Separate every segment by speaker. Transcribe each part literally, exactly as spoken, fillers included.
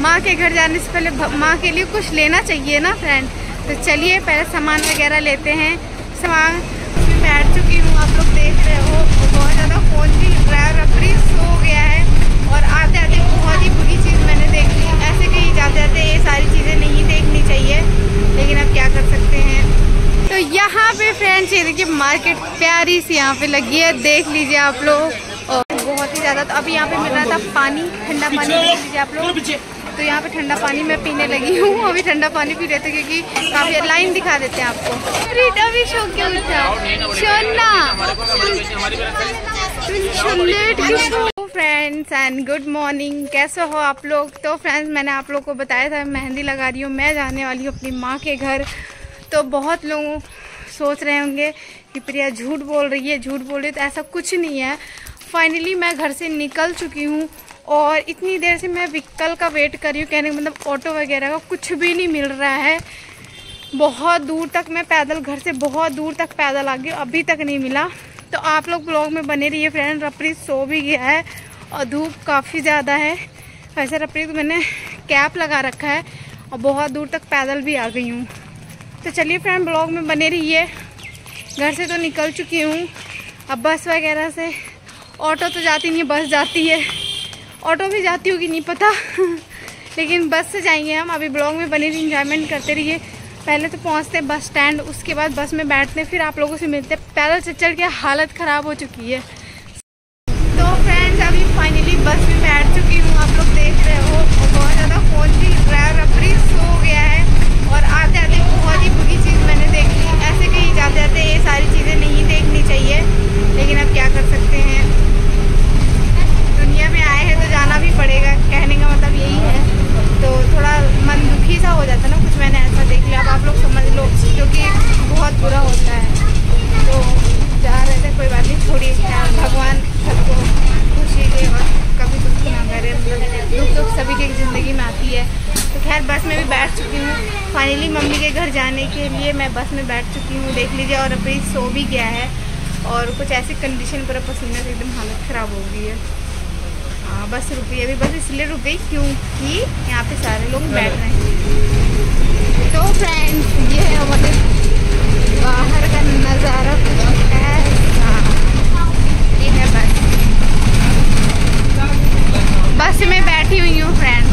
Speaker 1: माँ के घर जाने से पहले माँ के लिए कुछ लेना चाहिए ना फ्रेंड। तो चलिए पहले सामान वगैरह लेते हैं। सामान बैठ चुकी हूँ, आप लोग देख रहे हो बहुत ज़्यादा फ़ोन भी ड्राइवर अपनी सो गया है। और आते आते बहुत ही बुरी चीज़ मैंने देख ली। ऐसे कहीं जाते जाते ये सारी चीज़ें नहीं देखनी चाहिए, लेकिन अब क्या कर सकते हैं। तो यहाँ पे फ्रेंड्स ये देखिए मार्केट प्यारी सी यहाँ पे लगी है, देख लीजिए आप लोग। और बहुत ही ज़्यादा तो अभी यहाँ पे मिल रहा था पानी, ठंडा पानी देख लीजिए आप लोग। तो यहाँ पे ठंडा पानी मैं पीने लगी हूँ, अभी ठंडा पानी पी रहे थे क्योंकि काफ़ी लाइन दिखा देते हैं आपको। अभी शो क्यों था फ्रेंड्स एंड गुड मॉर्निंग, कैसे हो आप लोग। तो फ्रेंड्स मैंने आप लोग को बताया था मेहंदी लगा रही हूँ, मैं जाने वाली हूँ अपनी माँ के घर। तो बहुत लोग सोच रहे होंगे कि प्रिया झूठ बोल रही है झूठ बोल रही है, तो ऐसा कुछ नहीं है। फाइनली मैं घर से निकल चुकी हूँ और इतनी देर से मैं व्हीकल का वेट कर रही हूँ, कहने का मतलब ऑटो वगैरह का कुछ भी नहीं मिल रहा है। बहुत दूर तक मैं पैदल, घर से बहुत दूर तक पैदल आ गई, अभी तक नहीं मिला। तो आप लोग ब्लॉग में बने रहिए फ्रेंड। रप्रीत सो भी गया है और धूप काफ़ी ज़्यादा है। वैसे रप्रीत मैंने कैप लगा रखा है और बहुत दूर तक पैदल भी आ गई हूँ। तो चलिए फ्रेंड ब्लॉग में बने रहिए। घर से तो निकल चुकी हूँ, अब बस वगैरह से, ऑटो तो जाती नहीं, बस जाती है। ऑटो भी जाती होगी नहीं पता लेकिन बस से जाएंगे हम। अभी ब्लॉग में बने रहिए, इंजॉयमेंट करते रहिए। पहले तो पहुंचते बस स्टैंड, उसके बाद बस में बैठते, फिर आप लोगों से मिलते। पैदल चल चल के हालत ख़राब हो चुकी है। तो फ्रेंड्स अभी फाइनली बस में बैठ चुकी हूँ, आप लोग देख रहे हो बहुत ज़्यादा फ़ोन भी ड्राइवर अपनी सो गया है। और आते आते बहुत ही बुरी चीज़ मैंने देख ली। ऐसे कहीं जाते जाते ये सारी चीज़ें नहीं देखनी चाहिए, लेकिन अब क्या कर सकते हैं। दुनिया में आए हैं तो जाना भी पड़ेगा, कहने का मतलब यही है। तो थोड़ा मन दुखी सा हो जाता है ना, कुछ मैंने ऐसा देख लिया। अब आप लोग समझ लो, क्योंकि बहुत बुरा होता है। तो जा रहे थे, कोई बात नहीं, छोड़िए, भगवान सबको खुशी दे और कभी दुख ना करे। दुख दुख सभी की ज़िंदगी में आती है। तो खैर बस में भी बैठ चुकी हूँ। फाइनली मम्मी के घर जाने के लिए मैं बस में बैठ चुकी हूँ, देख लीजिए। और अभी सो भी गया है और कुछ ऐसी कंडीशन पर पसीने से एकदम हालत ख़राब हो गई है। हाँ बस रुक गई, अभी बस इसलिए रुक गई क्योंकि यहाँ पे सारे लोग बैठ रहे हैं। तो फ्रेंड्स ये है हमारे बाहर का नज़ारा कुछ ऐसा। ये है बस, बस में बैठी हुई हूँ फ्रेंड।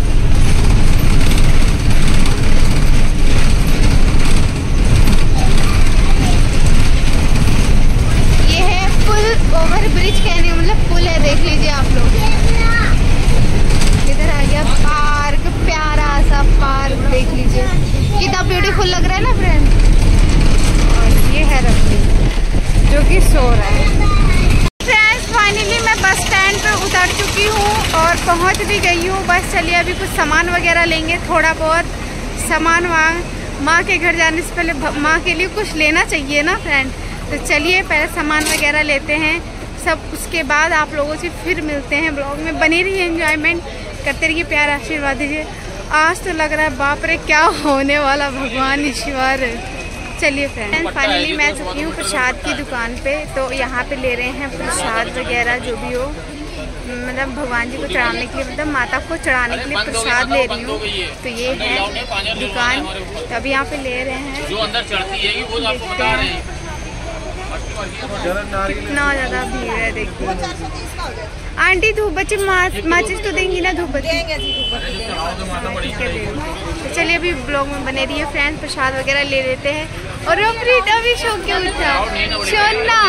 Speaker 1: ये है पुल, ओवर ब्रिज कहने मतलब पुल है, देख लीजिए आप लोग। इधर आ गया पार्क, प्यारा सा पार्क, देख लीजिए कितना ब्यूटीफुल लग रहा है ना फ्रेंड। और ये है रफ्ती जो कि सो रहा है। फ्रेंड्स फाइनली मैं बस स्टैंड पर उतर चुकी हूँ और पहुँच भी गई हूँ। बस चलिए अभी कुछ सामान वगैरह लेंगे, थोड़ा बहुत सामान वांग। माँ के घर जाने से पहले माँ के लिए कुछ लेना चाहिए ना फ्रेंड। तो चलिए पहले सामान वगैरह लेते हैं सब, उसके बाद आप लोगों से फिर मिलते हैं। ब्लॉग में बनी रहिए, एंजॉयमेंट करते रहिए, प्यार आशीर्वाद दीजिए। आज तो लग रहा है बाप रे क्या होने वाला, भगवान ईश्वर। चलिए फ्रेंड फाइनली मैं चुकी हूँ प्रसाद की दुकान पे। तो यहाँ पे ले रहे हैं प्रसाद वगैरह जो भी हो, मतलब भगवान जी को चढ़ाने के लिए, मतलब माता को चढ़ाने के लिए प्रसाद ले रही हूँ। तो ये है दुकान, तो अभी यहाँ पे ले रहे हैं।
Speaker 2: जो अंदर चढ़ती है वो आपको बता रहे हैं।
Speaker 1: कितना ज़्यादा भीड़ है देखिए। आंटी धूप बच्ची माचिस तो देंगी ना, धूप बच्ची। तो चलिए अभी ब्लॉग में बने रहिए फ्रेंड्स, प्रसाद वगैरह ले लेते हैं। और अमृत अभी शो क्यों उठा सोना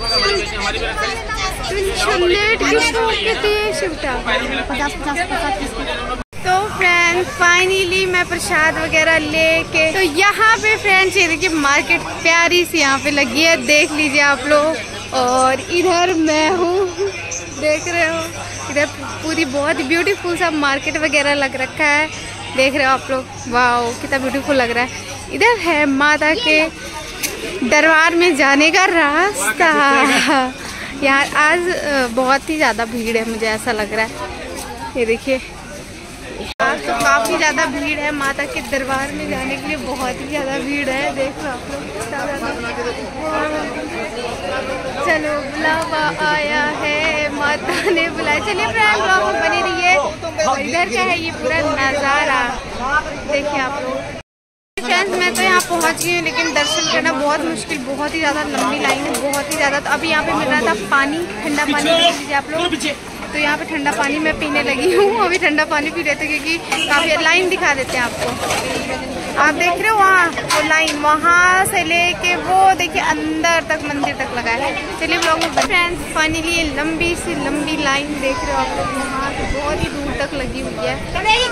Speaker 1: तो फ्रेंड्स फाइनली मैं प्रसाद वगैरह लेके, तो यहाँ पे फ्रेंड्स ये देखिए मार्केट प्यारी सी यहाँ पे लगी है, देख लीजिए आप लोग। और इधर मैं हूँ, देख रहे हो, इधर पूरी बहुत ही ब्यूटीफुल सा मार्केट वगैरह लग रखा है, देख रहे हो आप लोग। वाह कितना ब्यूटीफुल लग रहा है। इधर है माता के दरबार में जाने का रास्ता। यार आज बहुत ही ज़्यादा भीड़ है, मुझे ऐसा लग रहा है। ये देखिए आज तो काफ़ी ज़्यादा भीड़ है, माता के दरबार में जाने के लिए बहुत ही ज़्यादा भीड़ है, देख लो आप लोग। चलो बुलावा आया है, माता ने बुलाया। चलिए फ्रेंड ब्लॉग में बनी रहिए। और इधर का है ये पूरा नज़ारा, देखिए आप लोग। फ्रेंड्स मैं तो यहाँ पहुँच गई हूँ, लेकिन दर्शन करना बहुत मुश्किल, बहुत ही ज़्यादा लंबी लाइन है, बहुत ही ज़्यादा। तो अभी यहाँ पे मिल रहा था पानी, ठंडा पानी देख लीजिए आप लोग। तो यहाँ पे ठंडा पानी मैं पीने लगी हूँ, अभी ठंडा पानी पी रहे थे क्योंकि काफ़ी लाइन दिखा देते हैं आपको। आप देख रहे हो वहाँ वो लाइन, वहाँ से लेके वो देखिए अंदर तक मंदिर तक लगा है। चलिए ब्लॉग में फ्रेंड्स फाइनली ये लंबी सी लंबी लाइन देख रहे हो आप लोग, वहाँ से बहुत ही दूर तक लगी हुई है।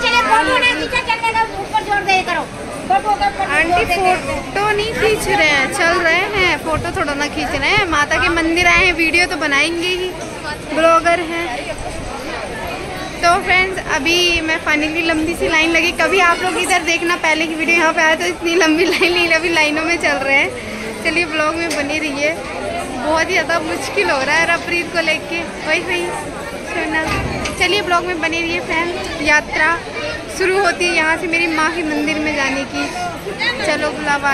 Speaker 1: आंटी फोटो नहीं खींच रहे हैं, चल रहे हैं, फोटो थोड़ा ना खींच रहे हैं। माता के मंदिर आए हैं, वीडियो तो बनाएंगे ही, ब्लॉगर हैं। तो फ्रेंड्स अभी मैं फाइनली लंबी सी लाइन लगी। कभी आप लोग इधर देखना, पहले की वीडियो यहाँ पे आया तो इतनी लंबी लाइन नहीं, अभी लाइनों में चल रहे हैं। चलिए ब्लॉग में बनी रहिए, बहुत ही ज़्यादा मुश्किल हो रहा है रफरीत को लेके। वही वही सुना। चलिए ब्लॉग में बनी रहिए फ्रेंड। यात्रा शुरू होती है यहाँ से मेरी माँ के मंदिर में जाने की। चलो बुलावा,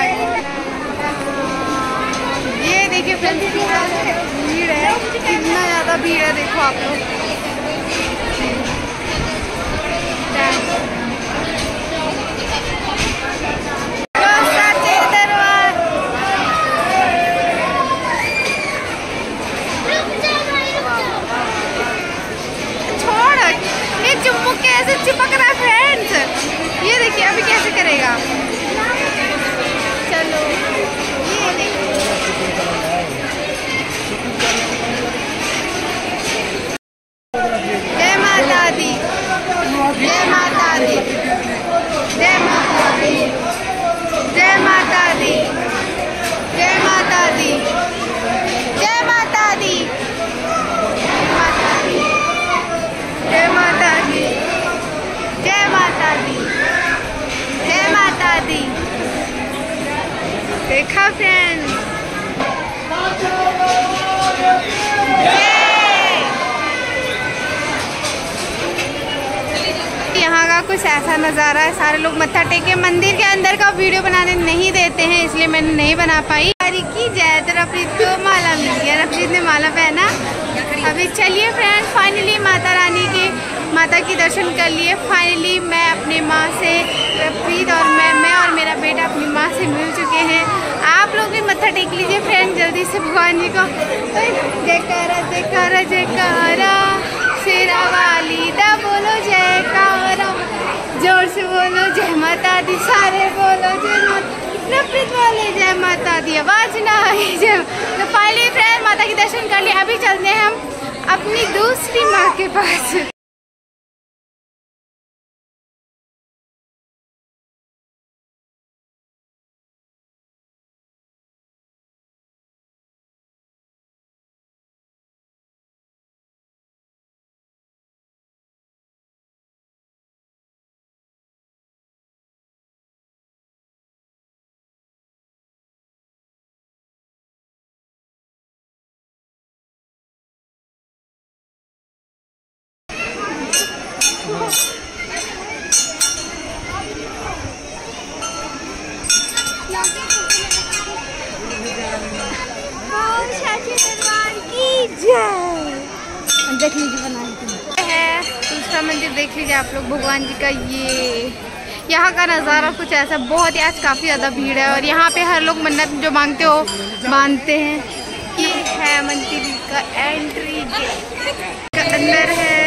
Speaker 1: ये देखिए फ्रेंड्स भीड़ है, कितना ज़्यादा भीड़ है, देखो आप लोग। कैसे चिपक रहा है फ्रेंड्स, ये देखिए अभी कैसे करेगा। चलो ये देखिए, जय माता दी, जय माता दी, जय माता दी, जय माता दी, जय माता दी, जय माता दी, जय माता दी, जय माता दी, जय माता दी। देखा फ्रेंड्स, यहाँ का कुछ ऐसा नज़ारा है। सारे लोग मत्था टेके, मंदिर के अंदर का वीडियो बनाने नहीं देते हैं, इसलिए मैंने नहीं बना पाई। की जय। तो रफरीत को माला मिल गया, रफरीत ने माला पहना। अभी चलिए फ्रेंड्स फाइनली माता रानी के माता की दर्शन कर लिए। फाइनली मैं अपनी माँ से, रफरीत और मैं मैं और मेरा बेटा अपनी माँ से मिल चुके हैं। आप लोग भी मत्था टेक लीजिए फ्रेंड जल्दी से भगवान जी को। जयकारा जयकारा जयकारा, शेरा वाली दा बोलो जयकारा, जोर से बोलो जय माता दी, सारे बोलो जय माता, रफरीत बोले जय माता दी, आवाज ना आई जय। तो फाइनली फ्रेंड माता की दर्शन कर लिए। अभी चलते हैं हम अपनी दूसरी माँ के पास। देख लीजिए बना है दूसरा मंदिर, देख लीजिए आप लोग भगवान जी का। ये यहाँ का नज़ारा कुछ ऐसा, बहुत ही आज काफ़ी ज़्यादा भीड़ है और यहाँ पे हर लोग मन्नत जो मांगते हो मानते हैं। ये है मंदिर का एंट्री गेट, अंदर है।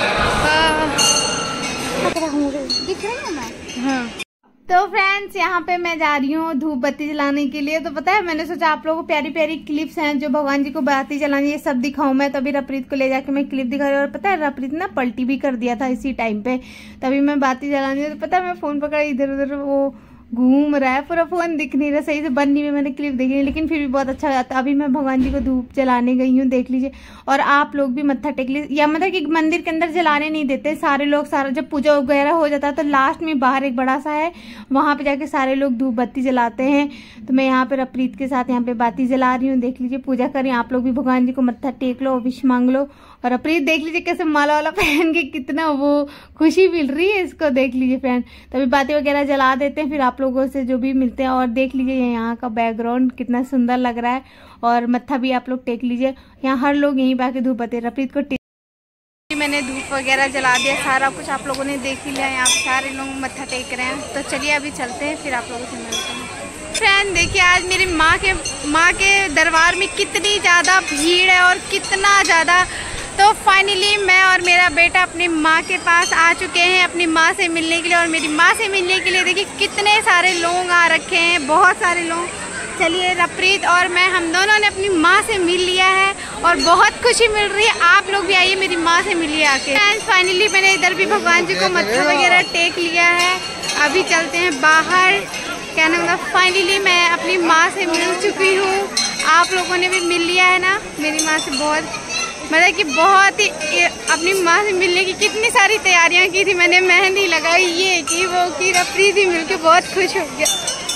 Speaker 1: दिख रही हूँ मैं? हाँ। तो फ्रेंड्स यहाँ पे मैं जा रही हूँ धूप बत्ती जलाने के लिए। तो पता है मैंने सोचा आप लोगों को प्यारी प्यारी क्लिप्स हैं जो भगवान जी को बत्ती जलानी, ये सब दिखाऊं मैं। तभी रफरीत को ले जाके मैं क्लिप दिखा रही हूँ। और पता है रफरीत ना पलटी भी कर दिया था इसी टाइम पे, तभी मैं बत्ती जलानी हूँ। तो पता है मैं फोन पकड़ा इधर उधर वो घूम रहा है, पूरा फोन दिख नहीं रहा सही से, बन नहीं में मैंने क्लिप देखी नहीं, लेकिन फिर भी बहुत अच्छा जाता। अभी मैं भगवान जी को धूप जलाने गई हूँ, देख लीजिए। और आप लोग भी मत्था टेक लीजिए। या मतलब कि मंदिर के अंदर जलाने नहीं देते सारे लोग, सारा जब पूजा वगैरह हो जाता है तो लास्ट में बाहर एक बड़ा सा है, वहां पे जाके सारे लोग धूप बत्ती जलाते हैं। तो मैं यहाँ पे रफरीत के साथ यहाँ पे बाती जला रही हूँ, देख लीजिए। पूजा करें आप लोग भी, भगवान जी को मत्था टेक लो, विश मांग लो और अप्रीत देख लीजिए कैसे माला वाला पहन के कितना वो खुशी मिल रही है इसको, देख लीजिए फ्रेंड। तभी बातें वगैरह जला देते हैं, फिर आप लोगों से जो भी मिलते हैं। और देख लीजिए यहाँ का बैकग्राउंड कितना सुंदर लग रहा है, और मत्था भी आप लोग टेक लीजिए। यहाँ हर लोग यहीं पे आके धूप बते। अप्रीत को मैंने धूप वगैरह जला दिया, सारा कुछ आप लोगों ने देख ही लिया। यहाँ पे सारे लोग मत्था टेक रहे हैं, तो चलिए अभी चलते हैं, फिर आप लोगों से मिलते हैं। फ्रेंड देखिए आज मेरी माँ के माँ के दरबार में कितनी ज़्यादा भीड़ है और कितना ज़्यादा। तो फाइनली मैं और मेरा बेटा अपनी माँ के पास आ चुके हैं, अपनी माँ से मिलने के लिए। और मेरी माँ से मिलने के लिए देखिए कितने सारे लोग आ रखे हैं, बहुत सारे लोग। चलिए रप्रीत और मैं हम दोनों ने अपनी माँ से मिल लिया है और बहुत खुशी मिल रही है। आप लोग भी आइए मेरी माँ से मिलिए आके। फ्रेंड्स फाइनली मैंने इधर भी भगवान जी को मत्था वगैरह टेक लिया है। अभी चलते हैं बाहर। क्या नाम है, फाइनली मैं अपनी माँ से मिल चुकी हूँ। आप लोगों ने भी मिल लिया है ना मेरी माँ से। बहुत मतलब कि बहुत ही अपनी माँ से मिलने की कितनी सारी तैयारियाँ की थी मैंने, मेहंदी लगाई, ये की वो की। रप्रीत भी मिल के बहुत खुश हो गया।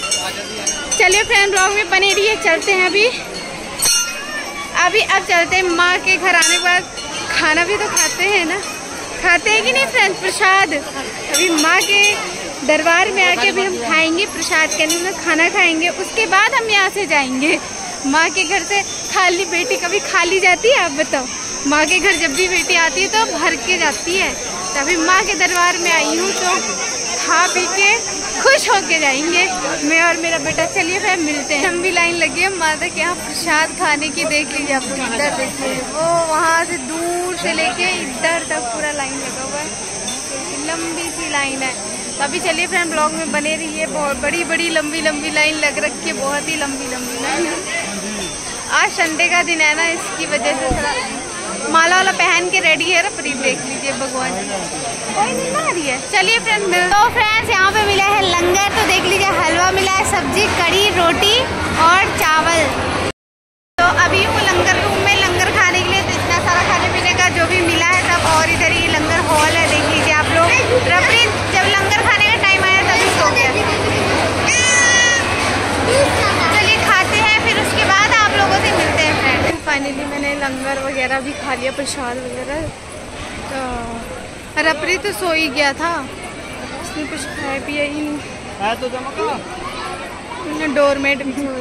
Speaker 1: चलिए फ्रेंड ब्लॉग में बने रहिए। चलते हैं अभी अभी अब चलते हैं माँ के घर। आने के बाद खाना भी तो खाते हैं ना, खाते हैं कि नहीं फ्रेंड, प्रसाद। अभी माँ के दरबार में आके अभी हम खाएंगे प्रसाद, कहने में खाना खाएंगे। उसके बाद हम यहाँ से जाएंगे माँ के घर से। खाली बेटी कभी खाली जाती है, आप बताओ। माँ के घर जब भी बेटी आती है तो भर के जाती है। तो अभी माँ के दरबार में आई हूँ, तो खा पी के खुश होके जाएंगे मैं और मेरा बेटा। चलिए फिर मिलते हैं। लंबी लाइन लगी है माता के यहाँ प्रसाद खाने की। देख लीजिए आप लोग, इधर देखिए, वो वहाँ से दूर से लेके इधर तक पूरा लाइन लगा हुआ है, लंबी सी लाइन है। तो अभी चलिए फ्रेंड ब्लॉग में बने रहिए। बहुत बड़ी बड़ी लंबी लंबी लाइन लग रखी है, बहुत ही लंबी लंबी लाइन है। आज संडे का दिन है ना, इसकी वजह से थोड़ा माला वाला पहन के रेडी है। रप्रीत देख लीजिए भगवान जी कोई नहीं आ रही है। चलिए फ्रेंड तो फ्रेंड्स यहाँ पे मिला है लंगर। तो देख लीजिए हलवा मिला है, सब्जी, कड़ी, रोटी और चावल। तो अभी वो लंगर रूम में लंगर खाने के लिए तो इतना सारा खाने पीने का जो भी मिला है सब। और इधर ही लंगर हॉल है, देख लीजिए आप लोग। रप्रीत जब लंगर खाने का टाइम आया तभी सो गया। चलिए खाते हैं, फिर उसके बाद आप लोगों से मिलते हैं फ्रेंड। फाइनली मैंने लंगर वगैरह भी खा लिया, प्रसाद वगैरह। तो रप्रीत तो सो ही गया था, उसने कुछ खाया पिया ही नहीं। तो मैंने डोरमेट भी देख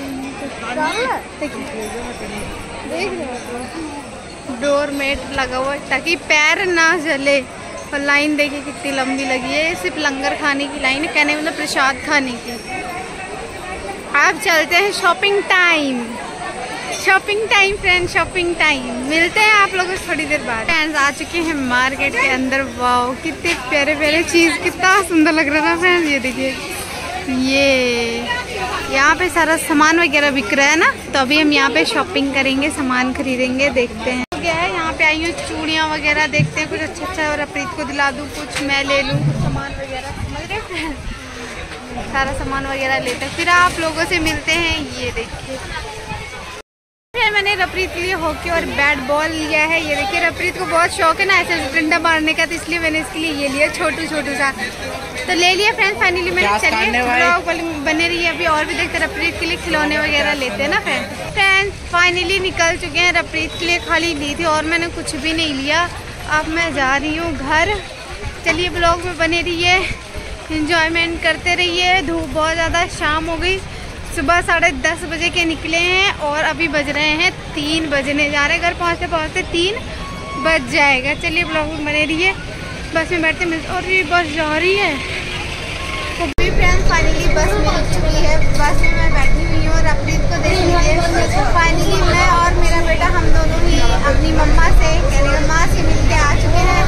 Speaker 1: डोरमेट लगा हुआ ताकि पैर ना जले। और लाइन देखिए कितनी लंबी लगी है, सिर्फ लंगर खाने की लाइन है, कहने मतलब प्रसाद खाने की। आप चलते हैं shopping time, shopping time friend, shopping time. मिलते हैं आप लोगों से थोड़ी देर बाद। फ्रेंड्स आ चुके हैं मार्केट के अंदर। वाओ कितने प्यारे प्यारे चीज़, कितना सुंदर लग रहा था फ्रेंड्स। ये देखिए, ये यहाँ पे सारा सामान वगैरह बिक रहा है ना, तो अभी हम यहाँ पे शॉपिंग करेंगे, सामान खरीदेंगे, देखते हैं क्या है। यहाँ पे आई हूँ चूड़ियाँ वगैरह, देखते हैं कुछ अच्छा अच्छा। और रप्रीत को दिला दूँ, कुछ मैं ले लूँ, कुछ सामान वगैरह, समझ रहे फ्रेंड्स। सारा सामान वगैरह लेते हैं, फिर आप लोगों से मिलते हैं। ये देखिए मैंने रप्रीत के लिए हॉकी और बैट बॉल लिया है। ये देखिए रप्रीत को बहुत शौक है ना ऐसे डंडा मारने का, तो इसलिए मैंने इसके लिए ये लिया छोटू छोटू सा, तो ले लिया फ्रेंड्स। फाइनली मैंने चलिए ब्लॉग बने रही है। अभी और भी देखते रप्रीत के लिए खिलौने वगैरह लेते हैं ना फ्रेंड्स। फ्रेंड्स फाइनली निकल चुके हैं। रप्रीत के लिए खाली ली थी और मैंने कुछ भी नहीं लिया। अब मैं जा रही हूँ घर। चलिए ब्लॉग में बने रहिए, इंजॉयमेंट करते रहिए। धूप बहुत ज़्यादा, शाम हो गई, सुबह साढ़े दस बजे के निकले हैं और अभी बज रहे हैं तीन बजने जा रहे हैं। घर पहुँचते पहुँचते तीन बज जाएगा। चलिए ब्लॉग में बने रहिए। बस में बैठते मिलते, और ये बस जा रही है। तो भी फ्रेंड्स फाइनली बस मिल चुकी है, बस में मैं बैठी हुई हूँ। रप्रीत को देख लीजिए। फाइनली मैं और मेरा बेटा हम दोनों ही अपनी मम्मा से कहने माँ से मिल के आ चुके हैं।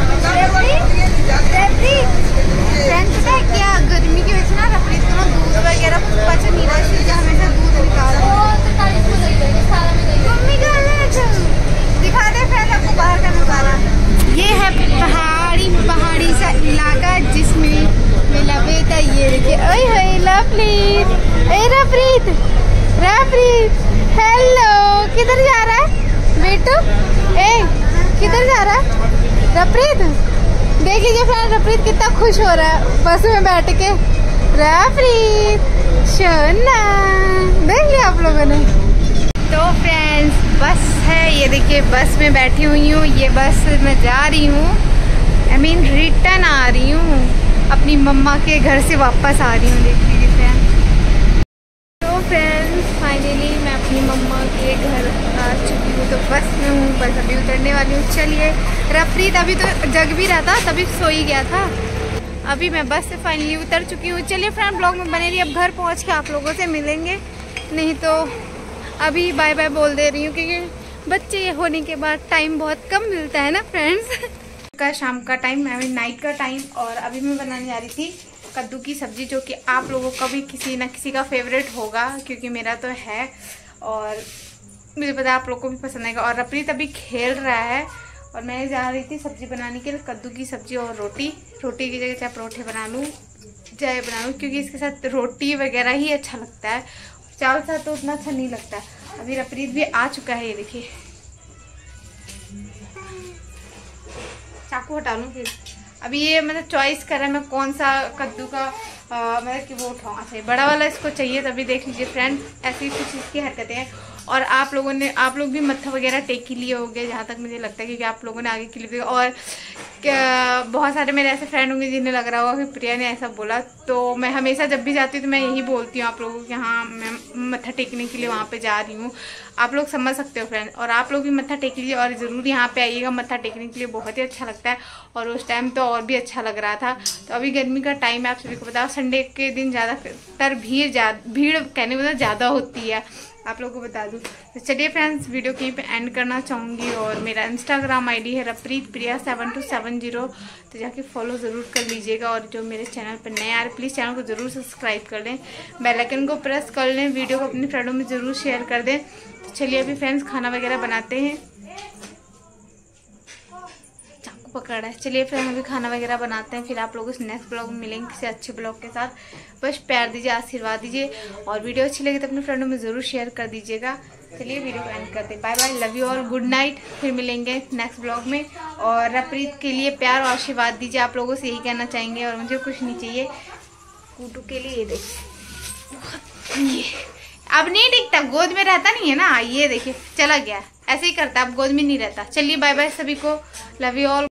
Speaker 1: फ्रेंड्स पता है क्या, गर्मी की वजह से ना रप्रीत को ना दूध वगैरह कुछ पसंद नहीं रहा, इसलिए हमेशा दूध निकाल मम्मी का दिखा दे फ्रेंड्स आपको बाहर का नजारा। ये है पहाड़ी पहाड़ी सा इलाका जिसमें मेरा बेटा, ये देखिए, ओए होए लवप्रीत, ए रप्रीत, रप्रीत हेलो, किधर जा रहा है बेटू, ए किधर जा रहा है रप्रीत। देख लीजिए फ्रेंड रप्रीत कितना खुश हो रहा है बस में बैठ के। रप्रीत सोना, देख लिया आप लोगों ने। तो फ्रेंड्स बस है, ये देखिए बस में बैठी हुई हूँ। ये बस में जा रही हूँ, आई मीन रिटर्न आ रही हूँ, अपनी मम्मा के घर से वापस आ रही हूँ। देख लीजिए फ्रेंड्स। तो फ्रेंड्स फाइनली मैं अपनी मम्मा के घर आ चुकी हूँ। तो बस में हूँ, बस अभी उतरने वाली हूँ। चलिए, रफरीत अभी तो जग भी रहा था, तभी सो ही गया था। अभी मैं बस से फाइनली उतर चुकी हूँ। चलिए फ्रेंड, ब्लॉग में बने रहिए। अब घर पहुँच के आप लोगों से मिलेंगे, नहीं तो अभी बाय बाय बोल दे रही हूँ, क्योंकि बच्चे होने के बाद टाइम बहुत कम मिलता है ना फ्रेंड्स। का शाम का टाइम, आई मीन नाइट का टाइम, और अभी मैं बनाने जा रही थी कद्दू की सब्जी, जो कि आप लोगों का भी किसी ना किसी का फेवरेट होगा, क्योंकि मेरा तो है और मुझे पता है आप लोगों को भी पसंद आएगा। और रफरीत अभी खेल रहा है और मैं जा रही थी सब्जी बनाने के लिए, कद्दू की सब्जी और रोटी। रोटी की जगह चाहे परोठे बना लूँ, चाय बना लूँ, क्योंकि इसके साथ रोटी वगैरह ही अच्छा लगता है, चावल साथ तो उतना अच्छा नहीं लगता। अभी रफरीत भी आ चुका है, ये देखिए। चाकू हटा लूँ फिर। अभी ये मतलब चॉइस करा मैं कौन सा कद्दू का मतलब कि वो उठाऊँ। अच्छा, बड़ा वाला इसको चाहिए, तभी देख लीजिए फ्रेंड, ऐसी कुछ इसकी हरकतें हैं। और आप लोगों ने आप लोग भी मत्था वगैरह टेक ही लिए होंगे, जहाँ तक मुझे लगता है, क्योंकि आप लोगों ने आगे क्लिप देखा। और बहुत सारे मेरे ऐसे फ्रेंड होंगे जिन्हें लग रहा होगा कि प्रिया ने ऐसा बोला। तो मैं हमेशा जब भी जाती हूँ तो मैं यही बोलती हूँ आप लोगों को कि हाँ, मैं मत्था टेकने के लिए वहाँ पे जा रही हूँ। आप लोग समझ सकते हो फ्रेंड, और आप लोग भी मत्था टेक लीजिए और ज़रूर यहाँ पे आइएगा। मत्था टेकने के लिए बहुत ही अच्छा लगता है, और उस टाइम तो और भी अच्छा लग रहा था। तो अभी गर्मी का टाइम है, आप सभी को बताओ, संडे के दिन ज़्यादातर भीड़ जा भीड़ कहने मतलब ज़्यादा होती है, आप लोगों को बता दूं। तो चलिए फ्रेंड्स, वीडियो कहीं पे एंड करना चाहूँगी। और मेरा इंस्टाग्राम आईडी है Rafreet Priya seven two seven zero, तो जाके फॉलो ज़रूर कर लीजिएगा। और जो मेरे चैनल पर नए आ रहे, प्लीज़ चैनल को ज़रूर सब्सक्राइब कर लें, बेल आइकन को प्रेस कर लें, वीडियो को अपनी फ्रेंडों में ज़रूर शेयर कर दें। तो चलिए अभी फ्रेंड्स खाना वगैरह बनाते हैं। पकड़ा है। चलिए फिर हम अभी खाना वगैरह बनाते हैं, फिर आप लोगों से नेक्स्ट ब्लॉग में मिलेंगे किसी अच्छे ब्लॉग के साथ। बस प्यार दीजिए, आशीर्वाद दीजिए, और वीडियो अच्छी लगी तो अपने फ्रेंडों में ज़रूर शेयर कर दीजिएगा। चलिए वीडियो को एंड करते हैं, bye bye, love you all, good night. फिर मिलेंगे नेक्स्ट ब्लॉग में। और रफरीत के लिए प्यार और आशीर्वाद दीजिए, आप लोगों से यही कहना चाहेंगे, और मुझे कुछ नहीं चाहिए। कूटू के लिए ये देखिए, अब नहीं टिकता, गोद में रहता नहीं है ना, ये देखिए चला गया, ऐसे ही करता, अब गोद में नहीं रहता। चलिए बाय बाय सभी को, लव यू ऑल।